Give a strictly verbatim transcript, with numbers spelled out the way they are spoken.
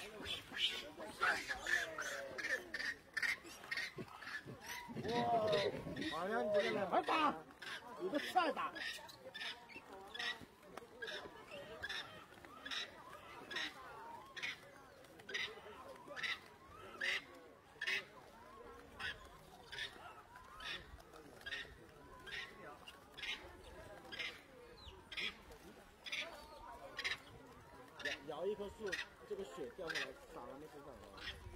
哇，好像你这个人快打，有个菜打。摇一棵树，这个雪掉下来洒他们身上了。